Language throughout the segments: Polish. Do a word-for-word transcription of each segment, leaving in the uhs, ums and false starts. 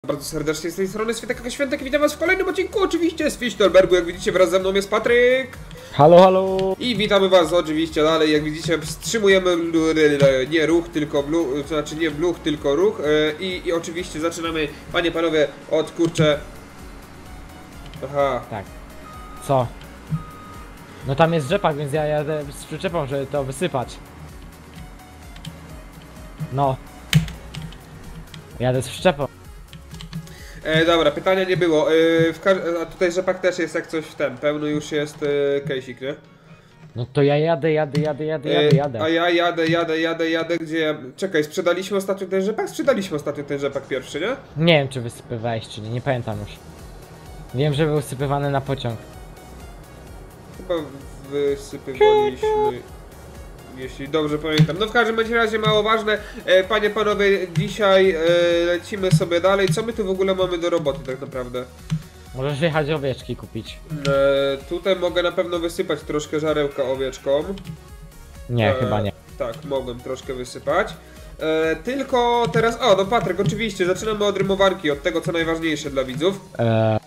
Bardzo serdecznie z tej strony Świętek Świętek, witam was w kolejnym odcinku, oczywiście z Fichtelbergu. Jak widzicie, wraz ze mną jest Patryk. Halo, halo. I witamy was oczywiście dalej. Jak widzicie, wstrzymujemy nie ruch, tylko bluch, to znaczy nie bluch, tylko ruch. I, i oczywiście zaczynamy, panie, panowie, od kurczę. Aha. Tak. Co? No tam jest rzepak, więc ja jadę z przyczepą, żeby to wysypać. No. Jadę z przyczepą. E, dobra, pytania nie było. E, w a tutaj rzepak też jest jak coś w tym. Pełny już jest e, kejsik, nie? No to ja jadę, jadę, jadę, jadę, jadę, jadę. E, a ja jadę, jadę, jadę, jadę, gdzie... Czekaj, sprzedaliśmy ostatnio ten rzepak? Sprzedaliśmy ostatnio ten rzepak pierwszy, nie? Nie wiem, czy wysypywałeś, czy nie, nie pamiętam już. Wiem, że był wysypywany na pociąg. Chyba wysypywaliśmy... Jeśli dobrze pamiętam. No w każdym bądź razie mało ważne. E, panie, panowie, dzisiaj e, lecimy sobie dalej. Co my tu w ogóle mamy do roboty tak naprawdę? Możesz jechać owieczki kupić. E, tutaj mogę na pewno wysypać troszkę żarełka owieczkom. Nie, e, chyba nie. Tak, mogłem troszkę wysypać. E, tylko teraz... O, no Patryk, oczywiście, zaczynamy od rymowanki, od tego co najważniejsze dla widzów. Eee...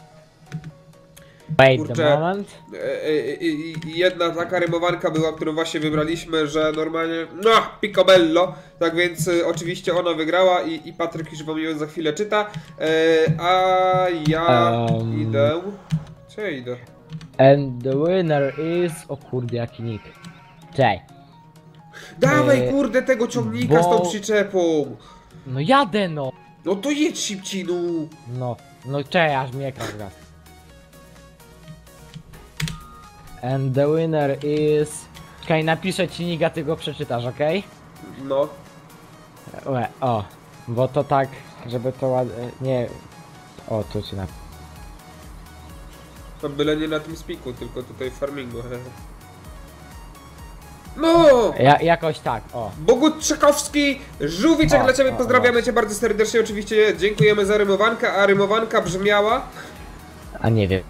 Wait Kurczę, a moment. e, e, e, jedna taka rymowanka była, którą właśnie wybraliśmy, że normalnie, no, picobello, tak więc e, oczywiście ona wygrała i, i Patryk już wam ją za chwilę czyta, e, a ja Um, idę, co ja idę? And the winner is... O kurde, jaki nick. Czekaj. Dawaj e, kurde tego ciągnika bo... z tą przyczepą, No jadę no. no to jedź szybcinu. No, no czekaj, aż mi ekran gra. And the winner is... Czekaj, napiszę ci niga, ty go przeczytasz, okej? No, Okay? O, bo to tak, żeby to ładnie... Nie... O, tu ci napiszę. to byle nie na tym spiku, tylko tutaj w farmingu. No! Ja, jakoś tak, o. Bogut Trzekowski, Żółwiczek O, dla ciebie, o, pozdrawiamy o. cię bardzo serdecznie, oczywiście dziękujemy za rymowankę, a rymowanka brzmiała... A nie wiem.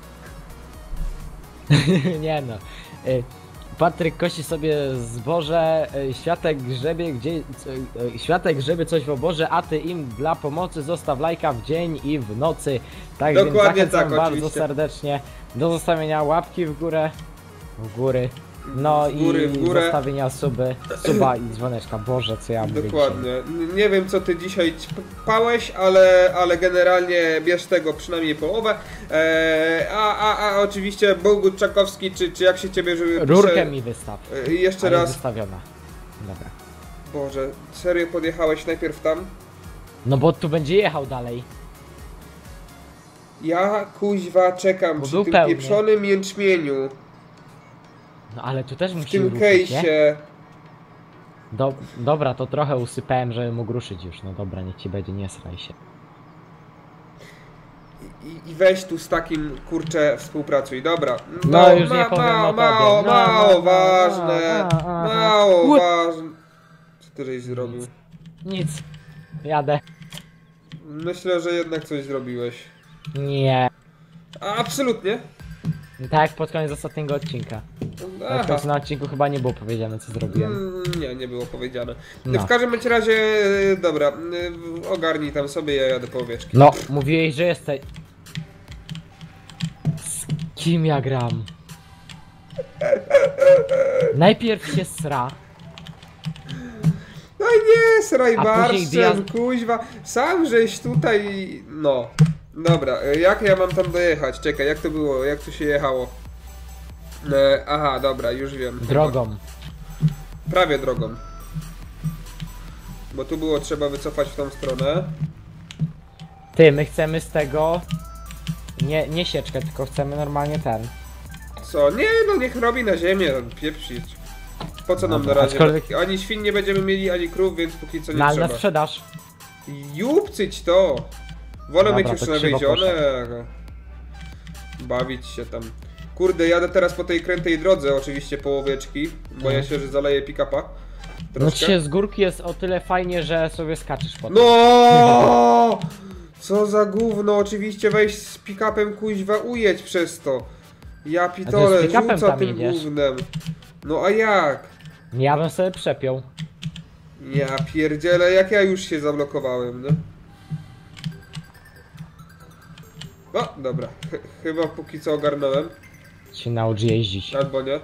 Nie no. Y, Patryk kosi sobie zboże, y, światek grzebie gdzie... y, y, Światek grzebie coś w oborze, a ty im dla pomocy zostaw lajka w dzień i w nocy. Tak więc Dokładnie zachęcam tak, bardzo oczywiście. serdecznie do zostawienia łapki w górę. W góry. No W góry, i w górę. zostawienia suby, suba i dzwoneczka. Boże, co ja mówię Dokładnie. Nie wiem co ty dzisiaj pałeś, ale, ale generalnie bierz tego przynajmniej połowę. Eee, a, a, a oczywiście Bogut Czakowski, czy, czy jak się ciebie... Żeby Rurkę pisze, mi wystaw. e, jeszcze Ale raz. wystawiona. Dobra. Boże, serio podjechałeś najpierw tam? No bo tu będzie jechał dalej. Ja kuźwa czekam Bo przy był tym pełny. pieprzonym jęczmieniu. No ale tu też W musi tym ruszyć, nie? kejsie. Do, dobra, to trochę usypałem, żeby mógł ruszyć już. No dobra, niech ci będzie, nie sraj się. I, I weź tu z takim, kurczę, współpracuj, dobra. No, No, już nie powiem mało, o tobie. mało, No, mało no, no, ważne, no, no, no, no. mało Łe- ważne. Co ty żeś zrobił? Nic. Jadę. Myślę, że jednak coś zrobiłeś. Nie. A, absolutnie. Tak jak pod koniec ostatniego odcinka. Aha. Na na odcinku chyba nie było powiedziane, co zrobiłem. Mm, Nie, nie było powiedziane. No. W każdym bądź razie, e, dobra, e, ogarnij tam sobie, ja jadę po owieczki. No, mówiłeś, że jesteś... Z kim ja gram? Najpierw się sra. No nie, sraj A później barszczem, gwiazd- kuźwa, sam żeś tutaj, no. Dobra, e, jak ja mam tam dojechać? Czekaj, jak to było, jak tu się jechało? E, aha, dobra, już wiem. Drogą. Prawie drogą. Bo tu było trzeba wycofać w tą stronę. Ty, my chcemy z tego... Nie, nie sieczkę, tylko chcemy normalnie ten. Co? Nie, no niech robi na ziemię, pieprzyć. Po co nam na Dobra, razie? aczkolwiek- Ani świn nie będziemy mieli, ani krów, więc póki co nie No ale na trzeba. sprzedaż. Jupcyć to! Wolę Dobra, mieć już to na krzywo wiedzione. Bawić się tam. Kurde, jadę teraz po tej krętej drodze, oczywiście po owieczki. Boję Mhm. się, że zaleję pick-upa. No Troszkę. się z górki jest o tyle fajnie, że sobie skaczesz po tym. No! Co za gówno, oczywiście weź z pick-upem kuźwa ujedź przez to. Ja pitole, pick-upem rzuca tam tym jedziesz? gównem. No a jak? Ja bym sobie przepiął. Ja pierdzielę, jak ja już się zablokowałem, no. No, dobra. Ch chyba póki co ogarnąłem. Się naucz jeździć. Albo nie.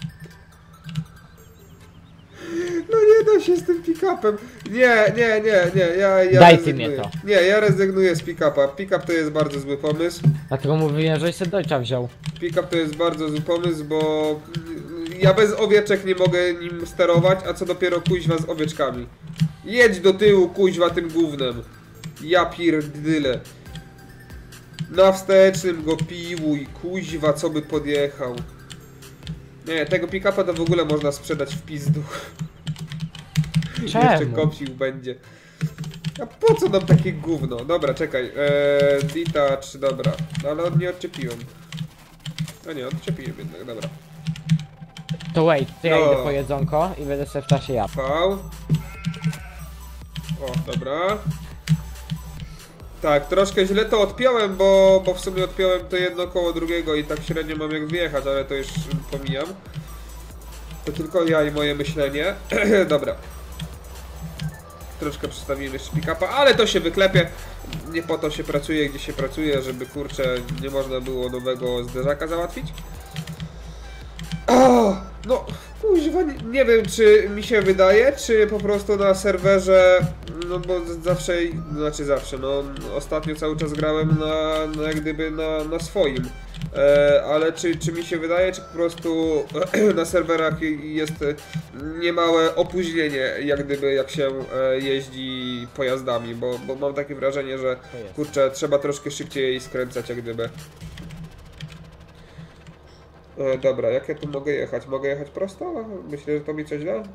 No nie da się z tym pick-upem. Nie, nie, nie, nie. Ja, ja Daj ty rezygnuję. mnie to. Nie, ja rezygnuję z pick-upa. Pick-up to jest bardzo zły pomysł. Dlatego mówiłem, żeś sobie Deutscha wziął. Pick-up to jest bardzo zły pomysł, bo ja bez owieczek nie mogę nim sterować, a co dopiero kuźwa z owieczkami. Jedź do tyłu kuźwa tym gównem. Ja pierdyle. Na wstecznym go piłuj, kuźwa, co by podjechał. Nie, tego pick-upa to w ogóle można sprzedać w pizdu. Jeszcze Czemu? kopcił będzie. A po co nam takie gówno? Dobra, czekaj. Eee, detach, dobra. Ale od nie odczepiłem. A nie, odczepiłem jednak, dobra. To wait, to ja No. idę po jedzonko i będę sobie w czasie jadł. V. O, dobra. Tak, troszkę źle to odpiąłem, bo, bo w sumie odpiąłem to jedno koło drugiego i tak średnio mam jak wyjechać, ale to już pomijam. To tylko ja i moje myślenie. Dobra. Troszkę przestawiłem jeszcze pick-upa, ale to się wyklepie. Nie po to się pracuje, gdzie się pracuje, żeby kurczę nie można było nowego zderzaka załatwić. O, no, kuźwa, nie, nie wiem czy mi się wydaje, czy po prostu na serwerze, no bo zawsze, znaczy zawsze, no ostatnio cały czas grałem na, na jak gdyby na, na swoim. E, ale czy, czy mi się wydaje, czy po prostu na serwerach jest niemałe opóźnienie, jak gdyby jak się e, jeździ pojazdami, bo, bo mam takie wrażenie, że kurczę, trzeba troszkę szybciej skręcać, jak gdyby. E, dobra, jak ja tu mogę jechać? Mogę jechać prosto? Myślę, że to mi coś da.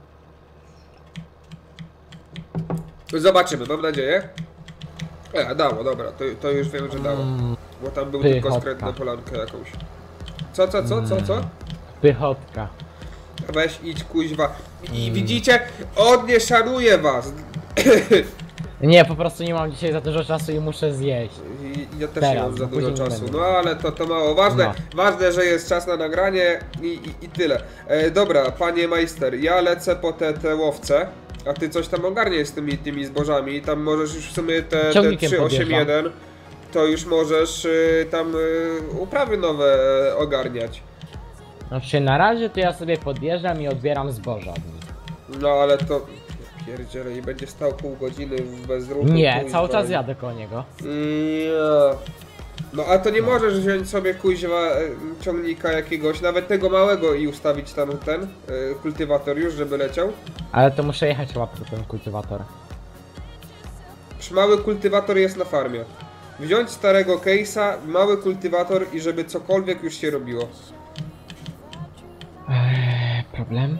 Zobaczymy, mam nadzieję. E, dało, dobra, to, to już wiem, że dało. Bo tam był Pychotka. tylko skręt na polankę jakąś. Co, co, co, co, co? Pychotka. Weź idź kuźwa. I widzicie? On nie szanuje was. Nie, po prostu nie mam dzisiaj za dużo czasu i muszę zjeść. I ja też Teraz, nie mam za bo dużo później nie czasu. będę. No ale to, to mało ważne. No. Ważne, że jest czas na nagranie i, i, i tyle. E, dobra, panie majster, ja lecę po te, te łowce. A ty coś tam ogarniesz z tymi, tymi zbożami. Tam możesz już w sumie te, te Ciągnikiem trzy osiem jeden. podjeżdżam. To już możesz y, tam y, uprawy nowe y, ogarniać. Znaczy na razie to ja sobie podjeżdżam i odbieram zboża od nich. No ale to... Pierdziele, i będzie stał pół godziny bez ruchu. Nie, kuźwa. cały czas jadę koło niego. Nie. No a to nie możesz wziąć sobie kuźwa e, ciągnika jakiegoś, nawet tego małego i ustawić tam ten e, kultywator już, żeby leciał. Ale to muszę jechać chyba po ten kultywator. Przecież mały kultywator jest na farmie. Wziąć starego case'a, mały kultywator i żeby cokolwiek już się robiło. Eee, problem?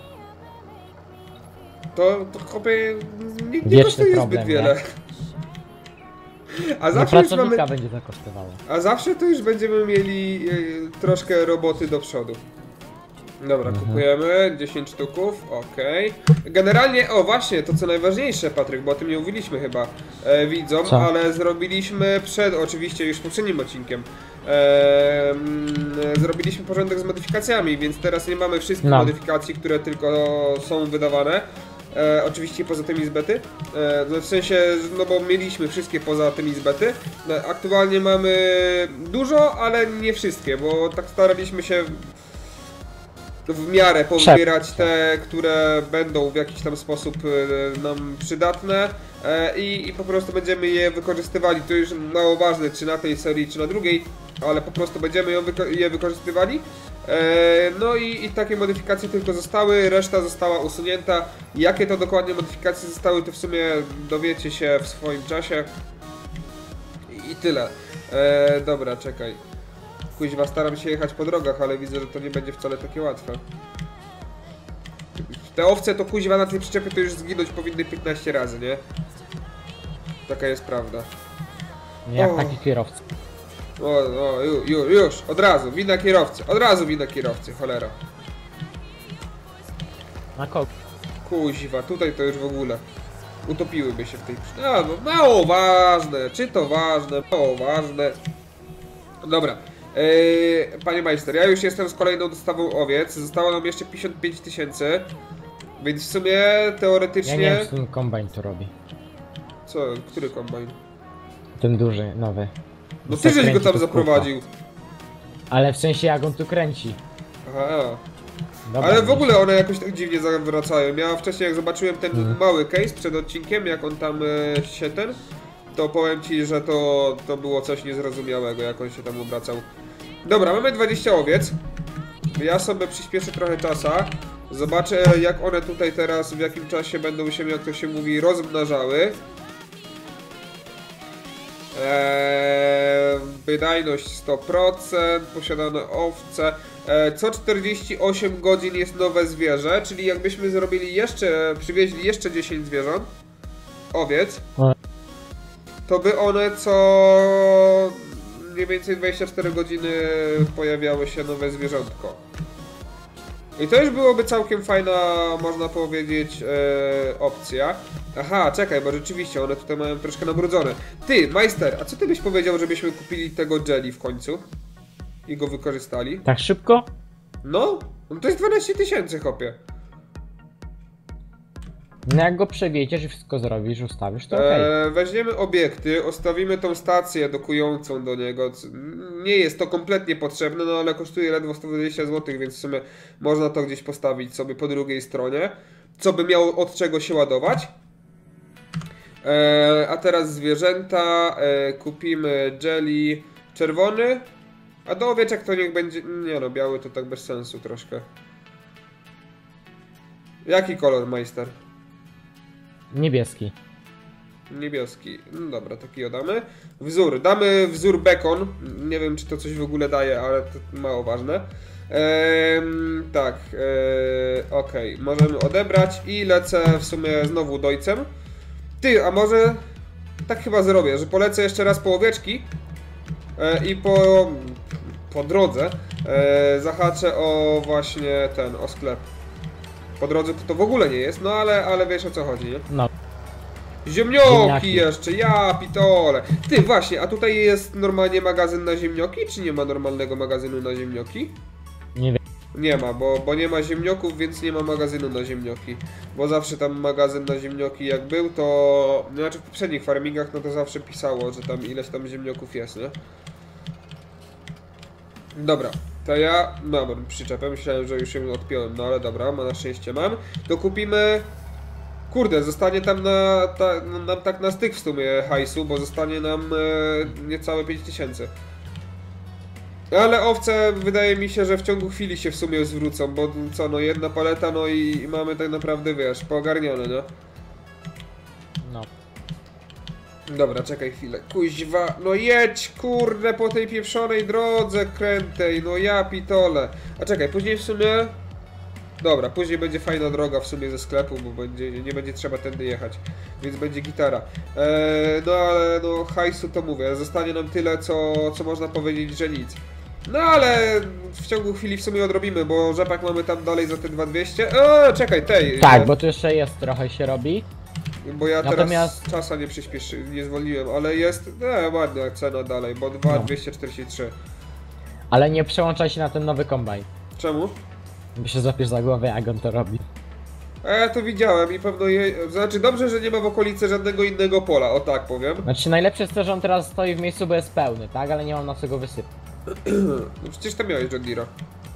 To, to chłopie nie, nie Wieczny kosztuje problem, zbyt wiele. nie? A No zawsze już mamy... pracownika będzie to kosztowało. A zawsze to już będziemy mieli e, troszkę roboty do przodu. Dobra, Mhm. kupujemy dziesięć sztuków, okej. Generalnie, o właśnie, to co najważniejsze, Patryk, bo o tym nie mówiliśmy chyba e, widzom, Co? ale zrobiliśmy przed, oczywiście już poprzednim odcinkiem, e, mm, zrobiliśmy porządek z modyfikacjami, więc teraz nie mamy wszystkich No. modyfikacji, które tylko są wydawane. E, oczywiście poza tymi z bety, e, no w sensie, no bo mieliśmy wszystkie poza tymi z bety. E, aktualnie mamy dużo, ale nie wszystkie, bo tak staraliśmy się w miarę pozbierać te, które będą w jakiś tam sposób e, nam przydatne e, i, i po prostu będziemy je wykorzystywali. To już mało ważne, czy na tej serii, czy na drugiej, ale po prostu będziemy ją wyko je wykorzystywali. E, no i, i takie modyfikacje tylko zostały, reszta została usunięta. Jakie to dokładnie modyfikacje zostały, to w sumie dowiecie się w swoim czasie. I, i tyle. E, dobra, czekaj. Kuźwa, staram się jechać po drogach, ale widzę, że to nie będzie wcale takie łatwe. Te owce to kuźwa na tej przyczepie to już zginąć powinny piętnaście razy, nie? Taka jest prawda. Nie jak O. taki kierowca. O, o, ju, ju, już, od razu, wina kierowcy, od razu wina kierowcy, cholera. Na kogo? Kuźwa, tutaj to już w ogóle utopiłyby się w tej przy... A, no mało ważne, czy to ważne, mało ważne. Dobra, eee, panie majster, ja już jestem z kolejną dostawą owiec, zostało nam jeszcze pięćdziesiąt pięć tysięcy, więc w sumie teoretycznie... Ja nie wiem, czy ten kombajn to robi. Co, który kombajn? Ten duży, nowy. No ty żeś go Zakręci tam to zaprowadził. Ale w sensie jak on tu kręci. Aha. Dobra, Ale w wiesz. ogóle one jakoś tak dziwnie zawracają. Ja wcześniej jak zobaczyłem ten Mhm. mały case przed odcinkiem, jak on tam e, się ten, to powiem ci, że to, to było coś niezrozumiałego, jak on się tam obracał. Dobra, mamy dwadzieścia owiec. Ja sobie przyspieszę trochę czasa. Zobaczę jak one tutaj teraz, w jakim czasie będą się, jak to się mówi, rozmnażały. Eee, wydajność sto procent, posiadane owce. Eee, co czterdzieści osiem godzin jest nowe zwierzę, czyli jakbyśmy zrobili jeszcze, przywieźli jeszcze dziesięć zwierząt, owiec, No. to by one co mniej więcej dwadzieścia cztery godziny pojawiały się nowe zwierzątko. I to już byłoby całkiem fajna, można powiedzieć, e, opcja. Aha, czekaj, bo rzeczywiście one tutaj mają troszkę nabrudzone. Ty, majster, a co ty byś powiedział, żebyśmy kupili tego jelly w końcu? I go wykorzystali? Tak szybko? No, no to jest dwanaście tysięcy, chłopie. No jak go przewieziesz i wszystko zrobisz, ustawisz, to okej. E, weźmiemy obiekty, ostawimy tą stację dokującą do niego. C- Nie jest to kompletnie potrzebne, no ale kosztuje ledwo sto dwadzieścia złotych, więc w sumie można to gdzieś postawić sobie po drugiej stronie. Co by miało od czego się ładować. E, a teraz zwierzęta. E, kupimy jelly czerwony. A do owieczek to niech będzie... Nie no, biały to tak bez sensu troszkę. Jaki kolor, majster? Niebieski. Niebieski. No dobra, taki oddamy. Wzór. Damy wzór bekon. Nie wiem, czy to coś w ogóle daje, ale to mało ważne. Ehm, tak. Eee, Okej. Okay. Możemy odebrać i lecę w sumie znowu dojcem. Ty, a może... Tak chyba zrobię, że polecę jeszcze raz po owieczki e, i po... po drodze e, zahaczę o właśnie ten, o sklep. Po drodze to, to w ogóle nie jest, no ale, ale wiesz o co chodzi, nie? No. Ziemnioki, Ziemniaki. jeszcze, ja pitole. Ty, właśnie, a tutaj jest normalnie magazyn na ziemnioki, czy nie ma normalnego magazynu na ziemnioki? Nie wiem. Nie ma, bo, bo nie ma ziemnioków, więc nie ma magazynu na ziemnioki. Bo zawsze tam magazyn na ziemnioki jak był, to... Znaczy w poprzednich farmingach, no to zawsze pisało, że tam ileś tam ziemnioków jest, nie? Dobra, to ja... Dobra, przyczepę, myślałem, że już się odpiąłem, no ale dobra, ma na szczęście mam. To kupimy... Kurde, zostanie tam na, ta, nam tak na styk w sumie hajsu, bo zostanie nam e, niecałe pięć tysięcy. Ale owce wydaje mi się, że w ciągu chwili się w sumie zwrócą, bo co, no jedna paleta, no i mamy tak naprawdę, wiesz, poogarnione, no. No. Dobra, czekaj chwilę, kuźwa, no jedź, kurde, po tej pieprzonej drodze krętej, no ja pitole. A czekaj, później w sumie... Dobra, później będzie fajna droga w sumie ze sklepu, bo będzie, nie będzie trzeba tędy jechać, więc będzie gitara. Eee, no ale no hajsu to mówię, zostanie nam tyle, co, co można powiedzieć, że nic. No ale w ciągu chwili w sumie odrobimy, bo rzepak mamy tam dalej za te dwa dwieście. Eee, czekaj, tej. Tak, e, bo tu jeszcze jest, trochę się robi. Bo ja natomiast- teraz czasa nie przyspieszy, nie zwolniłem, ale jest, e, ładna cena dalej, bo dwa No. dwieście czterdzieści trzy. Ale nie przełączaj się na ten nowy kombajn. Czemu? Bo się złapiesz za głowę, jak on to robi. A ja to widziałem i pewno je... Znaczy dobrze, że nie ma w okolicy żadnego innego pola, o tak powiem. Znaczy najlepsze jest to, że on teraz stoi w miejscu, bo jest pełny, tak? Ale nie mam na co go wysypać. No przecież tam miałeś John Deere'a.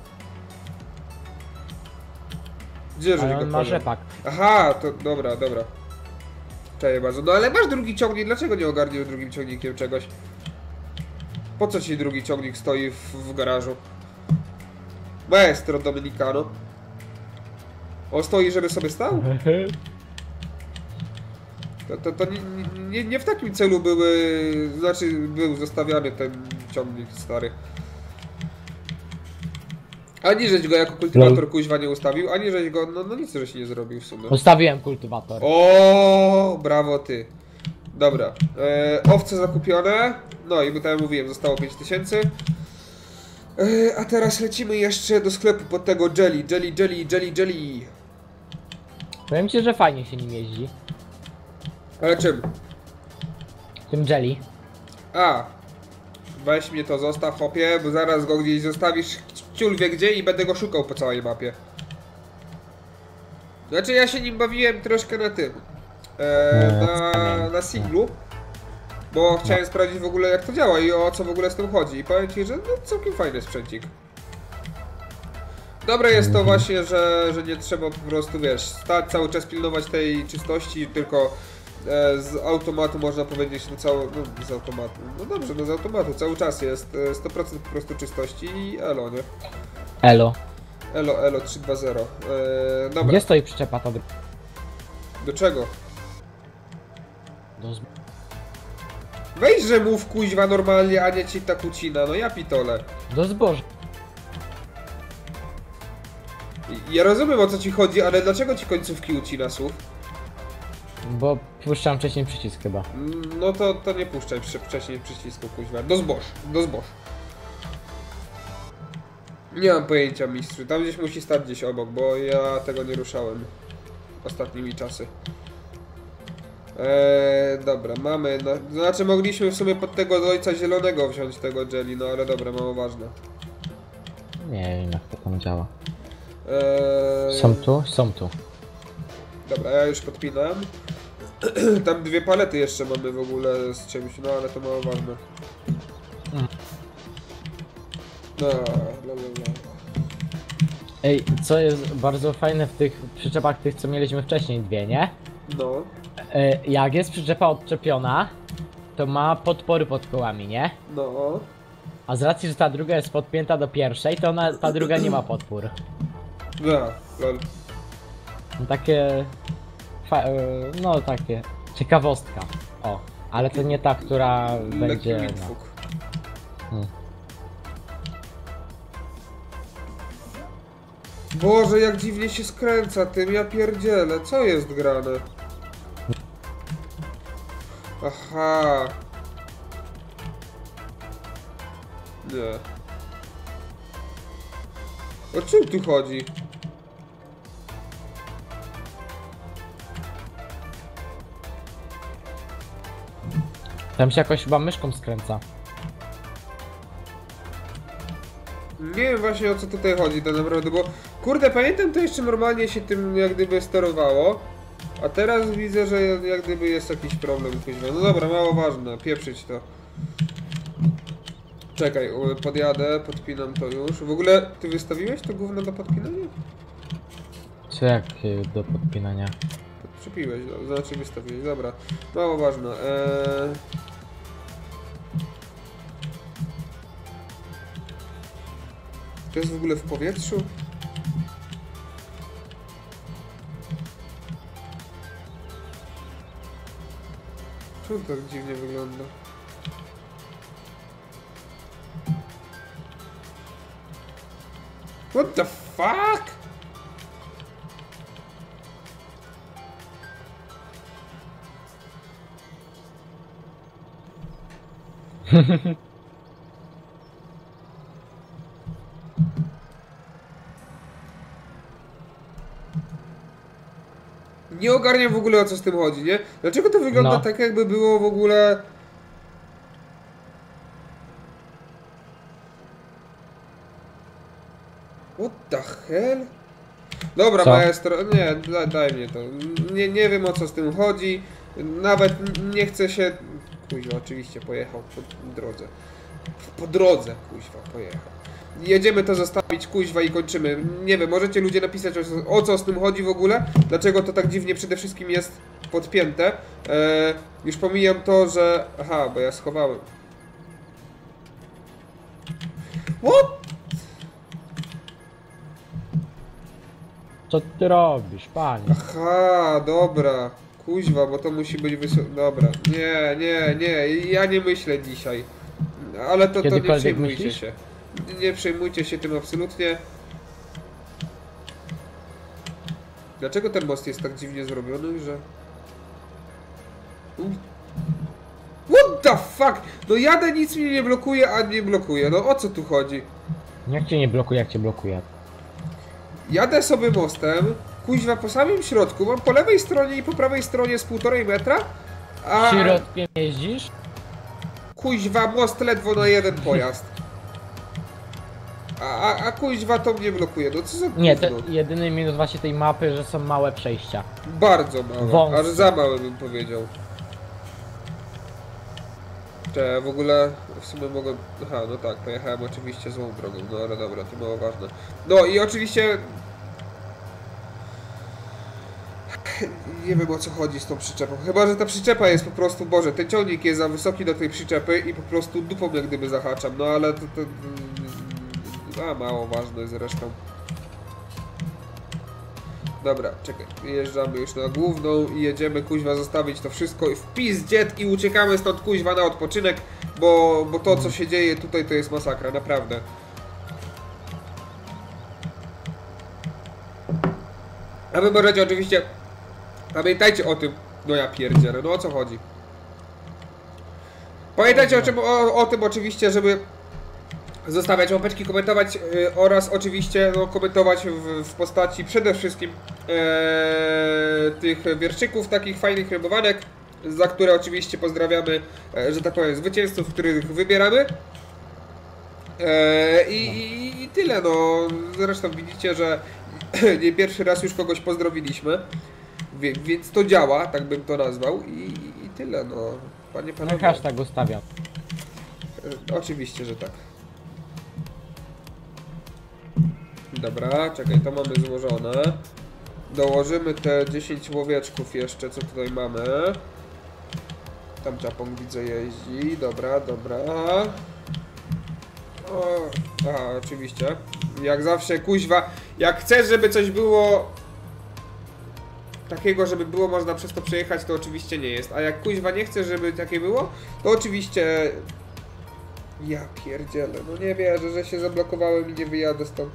Gdzie Ale go on ma położył? rzepak. Aha, to dobra, dobra. Cześć bardzo. No ale masz drugi ciągnik, dlaczego nie ogarniesz drugim ciągnikiem czegoś? Po co ci drugi ciągnik stoi w, w garażu? Maestro Dominicano. On stoi, żeby sobie stał? To, to, to nie, nie, nie w takim celu były, znaczy był zostawiany ten ciągnik stary. Ani żeś go jako kultywator kuźwa nie ustawił, ani żeś go, no, no nic żeś nie zrobił w sumie. Ustawiłem kultywator. O, brawo ty. Dobra, e, owce zakupione, no i tak jak mówiłem, zostało pięć tysięcy. E, a teraz lecimy jeszcze do sklepu pod tego jelly, jelly, jelly, jelly, jelly. Powiem ci, że fajnie się nim jeździ. Ale czym? Tym jelly. A, weź mnie to zostaw, hopie, bo zaraz go gdzieś zostawisz ciul wie gdzie i będę go szukał po całej mapie. Znaczy ja się nim bawiłem troszkę na tym, e, na, na singlu. Bo chciałem sprawdzić w ogóle jak to działa i o co w ogóle z tym chodzi. I powiem ci, że no, całkiem fajny sprzęcik. Dobre jest to właśnie, że, że nie trzeba po prostu, wiesz, stać cały czas pilnować tej czystości, tylko e, z automatu można powiedzieć, no cały, no z automatu, no dobrze, no z automatu cały czas jest e, sto procent po prostu czystości i elo, nie? Elo. Elo, elo, trzy dwa zero. E, dobra, Gdzie stoi przyczepa ta druga? do czego? Do z... Weź, że mów kuźwa normalnie, a nie ci ta kucina, no ja pitole. Do zboża. Ja rozumiem o co ci chodzi, ale dlaczego ci końcówki ucina słów? Bo puszczam wcześniej przycisk chyba. No to, to nie puszczaj przy, wcześniej przycisku kuźwa. Do zboż, do zboż. Nie mam pojęcia mistrzu, tam gdzieś musi stać gdzieś obok, bo ja tego nie ruszałem ostatnimi czasy. Eee, dobra, mamy, no, znaczy mogliśmy w sumie pod tego ojca zielonego wziąć tego jelly, no ale dobra, mało ważne. Nie wiem jak to tam działa. Eee, Są tu? Są tu. Dobra, ja już podpinam. Tam dwie palety jeszcze mamy w ogóle z czymś, no ale to mało ważne. Mm. No, la, la, la. Ej, co jest bardzo fajne w tych przyczepach tych co mieliśmy wcześniej dwie, nie? No, E, jak jest przyczepa odczepiona, to ma podpory pod kołami, nie? no. A z racji, że ta druga jest podpięta do pierwszej, to ona, ta druga nie ma podpór. Ja, lol. No takie... Fa e, no takie... Ciekawostka. O. Ale to nie ta, która Lekki będzie... No. mindfuck. Hmm. Boże, jak dziwnie się skręca tym, ja pierdzielę, co jest grane? Aha. Nie. O czym tu chodzi? Tam się jakoś chyba myszką skręca. Nie wiem właśnie o co tutaj chodzi tak naprawdę, bo kurde, pamiętam to jeszcze normalnie się tym jak gdyby sterowało, a teraz widzę, że jak gdyby jest jakiś problem kuźwa. No dobra, mało ważne, pieprzyć to. Czekaj, u- podjadę, podpinam to już. W ogóle ty wystawiłeś to gówno do podpinania? Co jak e, do podpinania? Przypiłeś, no, znaczy wystawiłeś, dobra. Mało ważne. Eee... To jest w ogóle w powietrzu? Czemu to tak dziwnie wygląda? What the fuck? Nie ogarniam w ogóle o co z tym chodzi, nie? Dlaczego to wygląda No. tak jakby było w ogóle... What the hell? Dobra, Co? maestro, nie, daj, daj mnie to. Nie, nie wiem o co z tym chodzi. Nawet nie chcę się... Kuźwa, oczywiście pojechał po drodze. Po drodze, kuźwa, pojechał. Jedziemy to zostawić, kuźwa, i kończymy. Nie wiem, możecie ludzie napisać o, o co z tym chodzi w ogóle? Dlaczego to tak dziwnie przede wszystkim jest podpięte? Eee, już pomijam to, że... Aha, bo ja schowałem. What? Co ty robisz, panie? Aha, dobra. Kuźwa, bo to musi być wysoko... Dobra. Nie, nie, nie. Ja nie myślę dzisiaj. Ale to, to nie Kiedykolwiek przejmujcie myślisz? się. Nie przejmujcie się tym absolutnie. Dlaczego ten most jest tak dziwnie zrobiony, że... U- What the fuck? No jadę, nic mnie nie blokuje, a nie blokuje. No o co tu chodzi? Jak cię nie blokuje, jak cię blokuje? Jadę sobie mostem, kuźwa po samym środku, mam po lewej stronie i po prawej stronie z półtorej metra, a Środkiem jeździsz? kuźwa most ledwo na jeden pojazd. A, a, a kuźwa to mnie blokuje, no co za Nie, to gówno? jedyny minus właśnie tej mapy, że są małe przejścia. Bardzo małe, Wąskie. aż za małe bym powiedział. Czy w ogóle w sumie mogę... Aha, no tak, pojechałem oczywiście złą drogą, no ale dobra, to mało ważne. No i oczywiście... Nie wiem o co chodzi z tą przyczepą. Chyba, że ta przyczepa jest po prostu... Boże, ten ciągnik jest za wysoki do tej przyczepy i po prostu dupą jak gdyby zahaczam. No ale to... to... A, mało ważne zresztą. Dobra, czekaj, jeżdżamy już na główną i jedziemy kuźwa zostawić to wszystko i w pizdziet i uciekamy stąd kuźwa na odpoczynek, bo, bo to co się dzieje tutaj to jest masakra, naprawdę. A wy możecie oczywiście, pamiętajcie o tym, no ja pierdzielę, no o co chodzi. Pamiętajcie o, czym, o, o tym oczywiście, żeby zostawiać łapeczki, komentować yy, oraz oczywiście no, komentować w, w postaci przede wszystkim ee, tych wierszyków, takich fajnych rymowanek, za które oczywiście pozdrawiamy, e, że tak powiem, zwycięzców, których wybieramy. E, i, i, I tyle, no. Zresztą widzicie, że nie pierwszy raz już kogoś pozdrowiliśmy, Wie, więc to działa, tak bym to nazwał i, i tyle, no. Panie, panowie. No hashtag ustawiam. E, oczywiście, że tak. Dobra, czekaj, to mamy złożone. Dołożymy te dziesięć łowieczków jeszcze, co tutaj mamy. Tam Japong widzę jeździ. Dobra, dobra. O, aha, oczywiście. Jak zawsze, kuźwa, jak chcesz, żeby coś było takiego, żeby było można przez to przejechać, to oczywiście nie jest. A jak kuźwa nie chcesz, żeby takie było, to oczywiście... Ja pierdzielę, no nie wierzę, że się zablokowałem i nie wyjadę stąd.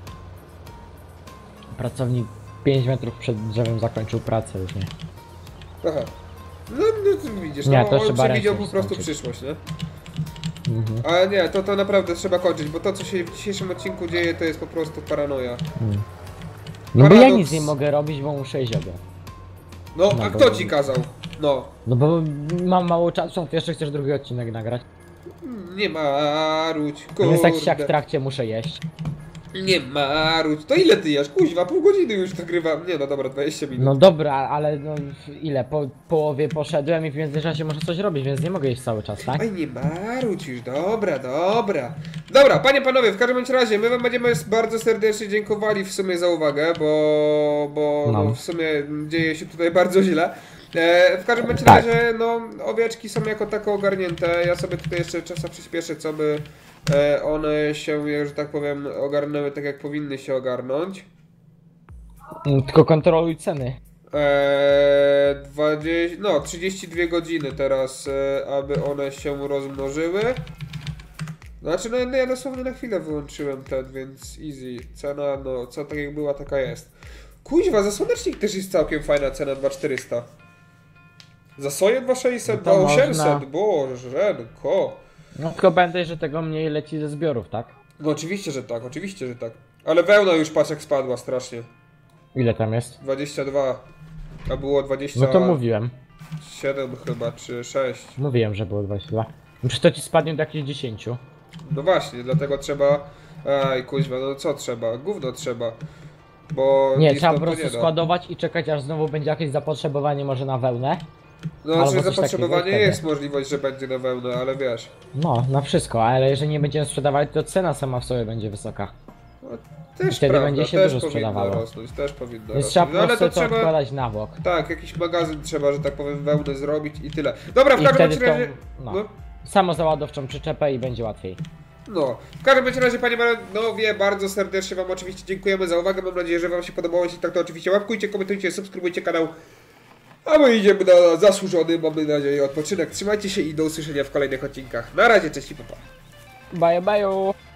Pracownik pięć metrów przed drzewem zakończył pracę już, nie? Aha. No, no widzisz, Nie, no, to on trzeba przewidział ręcznie po prostu skończyć. przyszłość, nie? Mhm. Ale nie, to, to naprawdę trzeba kończyć, bo to co się w dzisiejszym odcinku dzieje, to jest po prostu paranoja. Mm. No bo ja Paradoks. nic nie mogę robić, bo muszę iść obiad. No, No, a bo- kto ci kazał? No. No bo mam mało czasu, a ty jeszcze chcesz drugi odcinek nagrać. Nie maruć, Więc tak czy jak w kurde. trakcie muszę jeść. Nie maruć. To ile ty jesz? Kuźwa, pół godziny już nagrywam. Nie no dobra, dwadzieścia minut. No dobra, ale no ile? Po połowie poszedłem i w międzyczasie muszę coś robić, więc nie mogę jeść cały czas, tak? Aj, nie maruć już, dobra, dobra. Dobra, panie, panowie, w każdym bądź razie my wam będziemy bardzo serdecznie dziękowali w sumie za uwagę, bo, bo No. no, w sumie dzieje się tutaj bardzo źle. E, w każdym bądź Tak. razie, no, owieczki są jako tako ogarnięte. Ja sobie tutaj jeszcze czasem przyspieszę, co by e, one się, że tak powiem, ogarnęły tak jak powinny się ogarnąć. Mm, Tylko kontroluj ceny. Eee, dwadzieścia, no trzydzieści dwie godziny teraz, e, aby one się rozmnożyły. Znaczy, no, no ja dosłownie na chwilę wyłączyłem ten, więc easy. Cena, no, co tak jak była, taka jest. Kuźwa, za słonecznik też jest całkiem fajna cena, dwa tysiące czterysta. Za soję dwa tysiące sześćset, No to dwa tysiące osiemset, można- bożenko. No tylko pamiętaj, że tego mniej leci ze zbiorów, tak? No oczywiście, że tak, oczywiście, że tak. Ale wełna już patrz jak spadła strasznie. Ile tam jest? dwadzieścia dwa, a było dwadzieścia No to mówiłem. siedem chyba, czy sześć. Mówiłem, że było dwadzieścia dwa. Przecież to ci spadnie do jakichś dziesięć. No właśnie, dlatego trzeba... Aj, kuźwa, no co trzeba? Gówno trzeba. Bo Nie, nic trzeba nam po to prostu nie da. składować i czekać, aż znowu będzie jakieś zapotrzebowanie może na wełnę. No albo znaczy coś zapotrzebowanie takiego jest wtedy. możliwość, że będzie na wełnę, ale wiesz. No, na wszystko, ale jeżeli nie będziemy sprzedawać, to cena sama w sobie będzie wysoka. No, też wtedy prawda, będzie się też dużo powinno sprzedawało. rosnąć, też powinno Więc trzeba rosnąć. po No ale prostu to to trzeba... odkładać na bok. Tak, jakiś magazyn trzeba, że tak powiem, wełnę zrobić i tyle. Dobra, w I każdym wtedy bądź razie... tą, no, No. samozaładowczą przyczepę i będzie łatwiej. No, w każdym bądź razie, panie Maranowie, bardzo serdecznie wam oczywiście dziękujemy za uwagę. Mam nadzieję, że wam się podobało. Jeśli tak, to oczywiście łapkujcie, komentujcie, subskrybujcie kanał. A my idziemy na zasłużony, mamy nadzieję, odpoczynek. Trzymajcie się i do usłyszenia w kolejnych odcinkach. Na razie, cześć i pa pa. Bye bye!